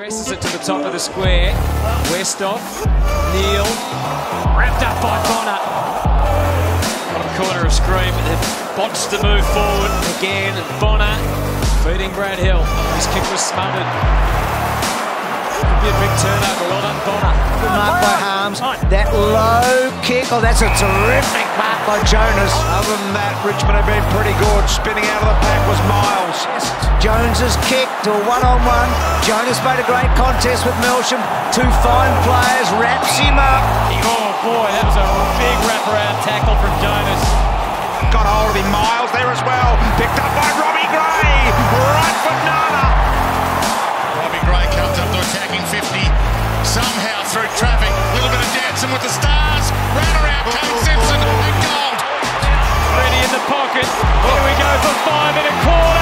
Presses it to the top of the square. Westhoff, Neal, wrapped up by Bonner. Bottom corner of screen, but they've botched the move forward again. And Bonner feeding Brad Hill. His kick was smothered. Could be a big turnover. Well done, Bonner. Good mark by Harms. That low kick, oh, that's a terrific mark by Jonas. Other than that, Richmond have been pretty good. Spinning out of the pack was Miles. Jones's kick to a one-on-one. Jonas made a great contest with Melsham. Two fine players, wraps him up. Oh boy, that was a big wraparound tackle from Jonas. Got hold of him, Miles there as well. Picked up by Robbie Gray. Right foot Nana. Robbie Gray comes up to attacking 50. Somehow through traffic. A little bit of dancing with the stars. Ran around Kane Simpson and gold. Ready in the pocket. Here we go for 5 1/4.